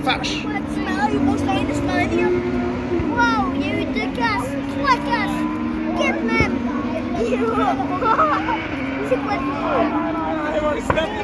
vache. Ils vont se faire une semaine. Waouh, il y a eu 2 casses, 3 casses, 4 même. C'est quoi ça?